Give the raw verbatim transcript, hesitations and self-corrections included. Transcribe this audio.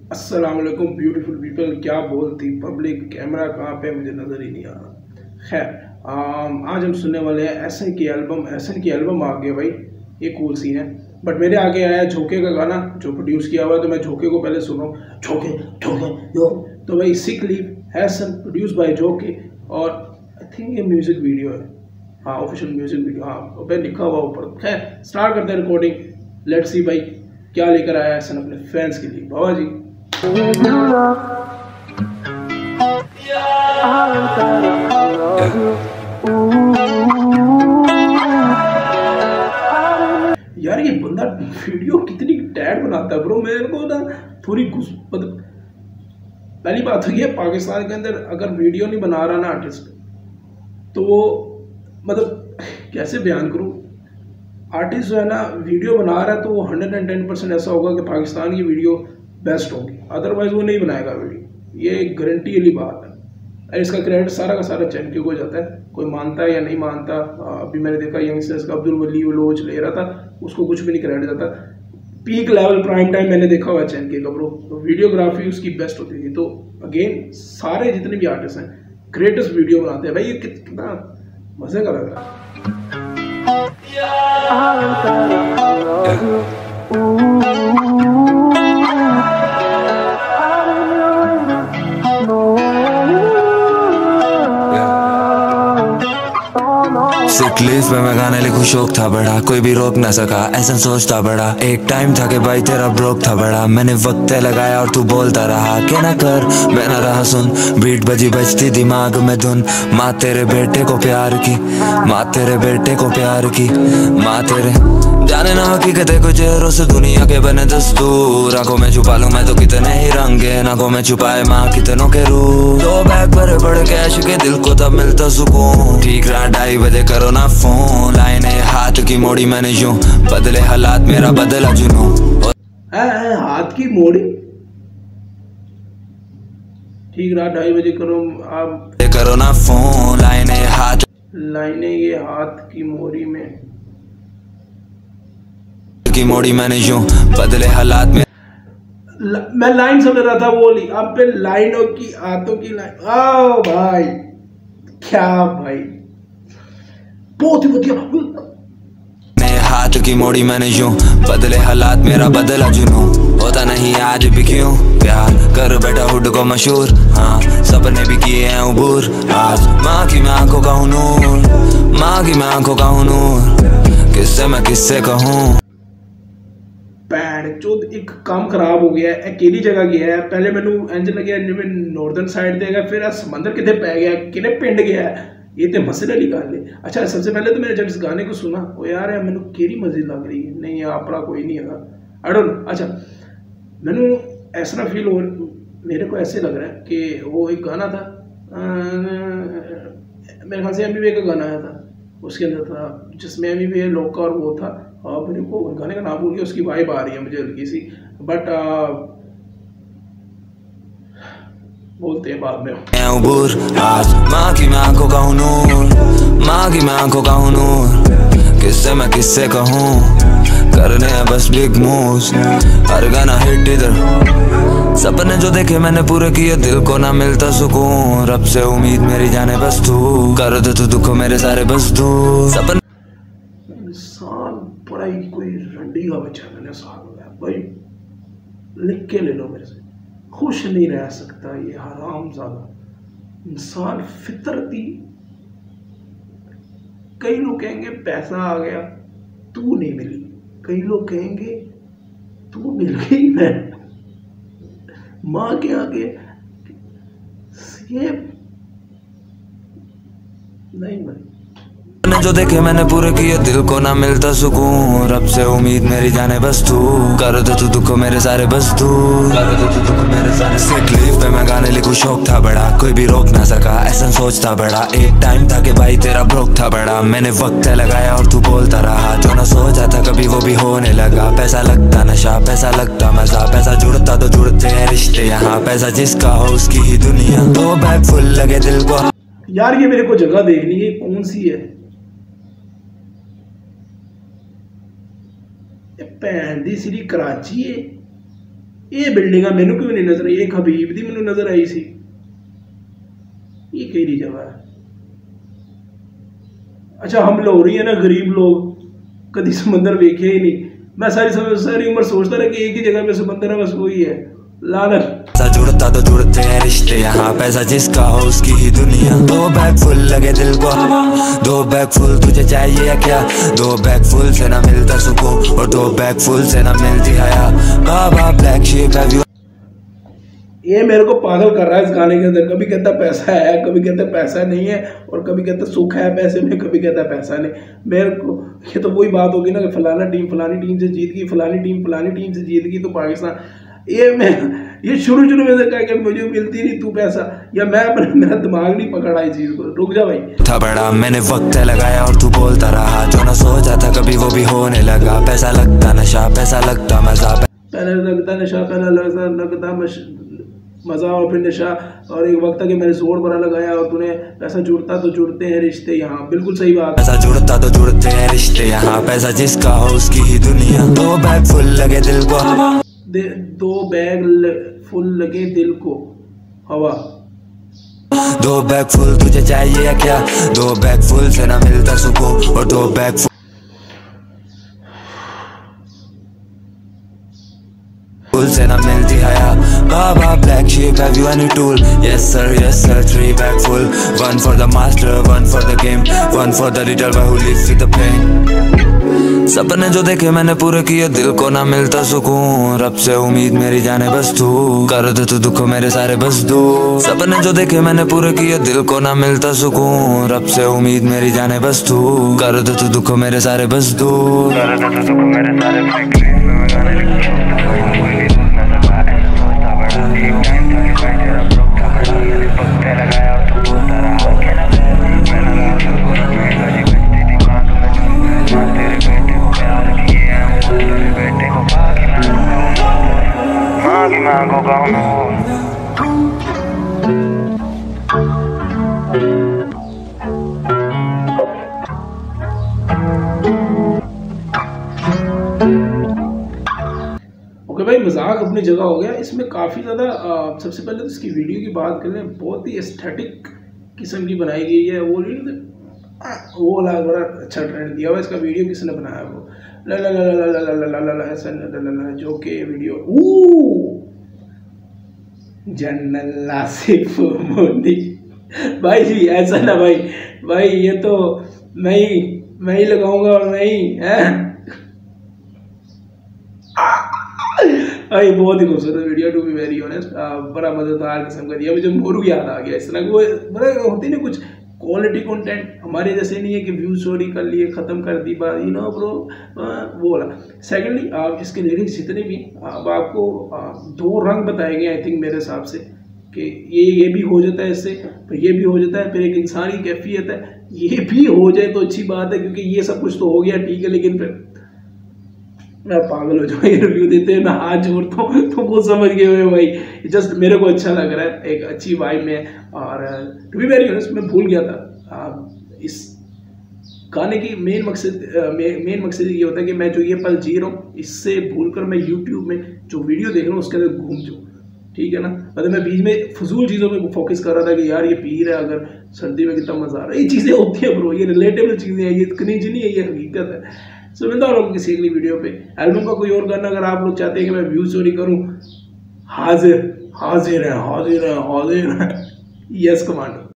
अस्सलाम वालेकुम beautiful people. क्या बोलती पब्लिक, कैमरा कहाँ पे मुझे नज़र ही नहीं आ रहा। खैर आज हम सुनने वाले हैं एहसन की एल्बम। एहसन की एल्बम आ गई भाई, ये कूल सीन है। बट मेरे आगे आया झोंके का गाना जो प्रोड्यूस किया हुआ है, तो मैं झोंके को पहले सुनो। झोंके झोंके यो तो भाई sick leave Ehsan produce by झोंके, और आई थिंक ये म्यूजिक वीडियो है। हाँ, ऑफिशियल म्यूजिक वीडियो, हाँ पे लिखा हुआ ऊपर। खैर स्टार्ट करते हैं रिकॉर्डिंग। लेट्स सी भाई क्या लेकर आया एहसन अपने फैंस के लिए। बाबा जी यार, ये बंदा वीडियो कितनी टैड बनाता है ब्रो। मेरे को ना थोड़ी गुस मतलब पहली बात तो ये, पाकिस्तान के अंदर अगर वीडियो नहीं बना रहा ना आर्टिस्ट, तो वो मतलब कैसे बयान करूं, आर्टिस्ट जो है ना वीडियो बना रहा है तो वो हंड्रेड एंड टेन परसेंट ऐसा होगा कि पाकिस्तान की वीडियो बेस्ट होगी, अदरवाइज वो नहीं बनाएगा वीडियो। ये गारंटी वाली बात है। इसका क्रेडिट सारा का सारा चैनल को जाता है, कोई मानता है या नहीं मानता। अभी मैंने देखा यंगस्टर्स का अब्दुल वली लोच ले रहा था, उसको कुछ भी नहीं क्रेडिट जाता। पीक लेवल प्राइम टाइम मैंने देखा हुआ चैनल के कब्रों, तो वीडियोग्राफी उसकी बेस्ट होती थी। तो अगेन सारे जितने भी आर्टिस्ट हैं ग्रेटेस्ट वीडियो बनाते हैं भाई। ये कितना मजे का लग रहा है। सिक लीव पे मैं गाने लिखूं, शौक था बड़ा, कोई भी रोक ना सका, ऐसा सोचता बड़ा। एक टाइम था कि भाई तेरा ब्रोक था बड़ा, मैंने वक्त लगाया और तू बोलता रहा कि ना कर, मैं ना रहा सुन। बीट बजी बजती दिमाग में धुन, माँ तेरे बेटे को प्यार की, माँ तेरे बेटे को प्यार की, माँ तेरे जाने ना हकीकत है कुछ चेहरों से दुनिया के बने दस्तूर। आंखों में छुपा लूं मैं तो कितने ही रंगे, आंखों में छुपाए माँ कितनों के रूप। दो बैग भरे बड़े कैश के, दिल को तब मिलता सुकून। ठीक रहा ढाई बजे करो ना फोन, लाइने हाथ की मोड़ी मैंने यूं, बदले हालात मेरा बदला जुनून। हाथ की मोड़ी ठीक रहा ढाई बजे करो आप करो ना फोन, लाइने हाथ लाइने ये हाथ की मोड़ी में की मोड़ी मैंने यूं, बदले हालात में। ल, मैं लाइन समझ रहा था वो ली, अब पे लाइनों की हाथों की लाइन। आओ भाई क्या भाई, बहुत ही बढ़िया। हाथ की मोड़ी मैंने यूं, बदले हालात मेरा बदला जुनून। होता नहीं आज भी क्यों प्यार, कर बैठा हुड को मशहूर। हाँ सपने भी किए हैं उबूर, आज माँ की मैं आंखों का हूँ नूर, माँ की मैं आंखों का हूँ नूर। किससे मैं किससे कहूँ, चौथ एक काम खराब हो गया है, अकेली जगह गया है। पहले मैनू इंज लगे जिवें नॉर्दर्न साइड देगा, फिर समंदर कितने पै गया, कितने पिंड गया है। ये तो मसले वाली गल है। अच्छा सबसे पहले तो मैंने जब इस गाने को सुना, वो यार है मैनू केड़ी मजे लग रही है, नहीं अपना कोई नहीं है, आई डोंट नो। अच्छा मैनू ऐसा फील हो, मेरे को ऐसे लग रहा है कि वो एक गाना था, मेरे ख्याल से एम बी वे का गाना आया था, उसके अंदर था जिसमें एम बी वे लोका और वो था। और मेरे को गाने का नाम भूल गया, उसकी वाइब आ रही है मुझे हल्की सी, बट बोलते हैं बाद में। आज माँ की मैं आंखों का हूँ नूर, माँ की मैं आंखों का हूँ नूर। किससे मैं किससे कहूँ, करने हैं बस बिग मूव्स, हर गाना हिट इधर। सपने जो देखे मैंने पूरे किए, दिल को ना मिलता सुकून। रब से उम्मीद मेरी जाने बस तू, कर दे तू दुख मेरे सारे बस तू। सपने इंसान बड़ा ही कोई रंडी का बच्चा मैंने साल हो गया भाई, लिख के ले लो मेरे से। खुश नहीं रह सकता ये हराम ज़्यादा इंसान, फितरती। कई लोग कहेंगे पैसा आ गया तू नहीं मिली, कई लोग कहेंगे तू मिल गई मैं माँ के आगे। ये नहीं भाई, जो देखे मैंने पूरे किए, दिल को ना मिलता सुकून। रब से उम्मीद मेरी जाने बस तू, कर दे तू दुख मेरे सारे बस तू, कर दे तू दुख मेरे सारे। सिक लीव पे मैं गाने लिखूं, शौक था बड़ा, कोई भी रोक ना सका, ऐसा सोचता बड़ा। एक टाइम था कि भाई तेरा ब्रोक था बड़ा, मैंने वक्त लगाया और तू बोलता रहा। जो ना सोचा था कभी वो भी होने लगा। पैसा लगता नशा, पैसा लगता मजा, पैसा जुड़ता तो जुड़ते हैं रिश्ते यहाँ। पैसा जिसका हो उसकी ही दुनिया, दो बैग फुल लगे दिल को। यार ये मेरे को जगह देखनी है, कौन सी है भैन दी सिरी कराची है। ये बिल्डिंग मैनू क्यों नहीं नजर आई, एक हबीब दी मैनू नजर आई सी, ये कई जगह है। अच्छा हम लोग रही है ना गरीब लोग, कभी समंदर वेखे ही नहीं। मैं सारी समय सारी उम्र सोचता रहा कि एक ही जगह पे समंदर है, बस वही है लालच। जुड़ता तो जुड़ते हैं रिश्ते यहाँ, पैसा जिसका हो उसकी ही दुनिया। दो बैग फुल लगे दिल को, दो बैग फुल तुझे चाहिए क्या? दो बैग फुल से ना मिलता सुकून, और दो बैग फुल से ना मिलती हया। Baba black sheep have you. ये मेरे को पागल कर रहा है इस गाने के अंदर। कभी कहता पैसा है, कभी कहता पैसा नहीं है, और कभी कहता सुख है पैसे में, कभी कहता पैसा नहीं। मेरे को ये तो वही बात होगी ना कि फलाना टीम फलानी टीम से जीत गई, फलानी टीम फलानी टीम से जीत गई तो पाकिस्तान। ये मैं ये शुरू शुरू में से कहा कि मुझे मिलती नहीं तू पैसा, या मैं अपने मेरा दिमाग नहीं पकड़ा इस चीज को। रुक जा भाई। था बड़ा मैंने वक्त लगाया और तू बोलता रहा, जो ना सोचा था कभी वो भी होने लगा। पैसा लगता नशा, पैसा लगता मजा, पहले लगता नशा, पहले लगता लगता मजा और फिर नशा, और एक वक्त कि मैंने जोर बड़ा लगाया और तूने पैसा जुड़ता तो जुड़ते हैं रिश्ते यहाँ। बिल्कुल सही बात। पैसा जुड़ता तो जुड़ते हैं रिश्ते यहाँ, पैसा जिसका हो उसकी ही दुनिया। दो बैग फुल लगे दिल को, दो बैग फुल लगे दिल को हवा। दो बैग फुल तुझे चाहिए क्या? दो बैग फुल से ना मिलता सुकून, और दो बैग फुल से ना मिलती हया। Baba black sheep have you any wool? Yes sir yes sir, three bag full, one for the master, one for the game, one for the little boy who lives with the pen. सपने जो देखे मैंने पूरे किए, दिल को ना मिलता सुकून, रब से उम्मीद मेरी जाने बस तू, कर दे तू दुख मेरे सारे बस दो। सपने जो देखे मैंने पूरे किए, दिल को ना मिलता सुकून, रब से उम्मीद मेरी जाने बस तू, कर दे तू दुख मेरे सारे बस दो। कर दे तू दुख मेरे सारे बस दो। ओके भाई, मजाक अपनी जगह हो गया। इसमें काफ़ी ज़्यादा सबसे पहले तो इसकी वीडियो की बात करें, बहुत ही एस्थेटिक किस्म की बनाई गई है। वो वो वाला बड़ा अच्छा ट्रेंड दिया हुआ इसका। वीडियो किसने बनाया वो ला ला ला ला ला ला ला ला ला ऐसा जो के वीडियो जनरल आसिफ मोदी भाई जी, ऐसा ना भाई भाई ये तो मैं ही मैं ही लगाऊंगा और मैं ही है भाई। बहुत ही खूबसूरत video to be very honest, बड़ा मजेदार किस्म का दिया। मुझे मोरू याद आ गया इस तरह वो बड़ा होती ना कुछ क्वालिटी कंटेंट हमारे जैसे नहीं है कि व्यू स्टोरी कर लिए ख़त्म कर दी बात, यू नो ब्रो, वो वाला। सेकेंडली आप इसके लिरिक्स जितने भी अब आपको दो रंग बताए गए आई थिंक मेरे हिसाब से, कि ये ये भी हो जाता है इससे, फिर ये भी हो जाता है, फिर एक इंसान की कैफियत है, ये भी हो जाए तो अच्छी बात है, क्योंकि ये सब कुछ तो हो गया ठीक है, लेकिन फिर मैं पागल हो जाऊँ ये रिव्यू देते हैं, मैं हाथ जोड़ता हूँ तो वो समझ गए हुए भाई। जस्ट मेरे को अच्छा लग रहा है, एक अच्छी वाइब में। और टू बी वेरी ऑनेस्ट मैं भूल गया था आ, इस गाने की मेन मकसद मेन मकसद ये होता है कि मैं जो ये पल जी रहा हूँ इससे भूलकर मैं यूट्यूब में जो वीडियो देख रहा हूँ उसके अंदर घूम जाऊँ, ठीक है ना। मतलब मैं बीच में फजूल चीज़ों में फोकस कर रहा था कि यार ये पीर है, अगर सर्दी में कितना मजा आ रहा है, ये चीज़ें होती हैं ब्रो, ये रिलेटेबल चीज़ें हैं, ये क्रिंज नहीं है, ये हकीकत है। सो मिलता हूँ लोगों किसी अगली वीडियो पे। एल्बम का कोई और गाना अगर आप लोग चाहते हैं कि मैं व्यू स्टोरी करूँ, हाजिर हाजिर है हाजिर है हाजिर है यस कमांडो।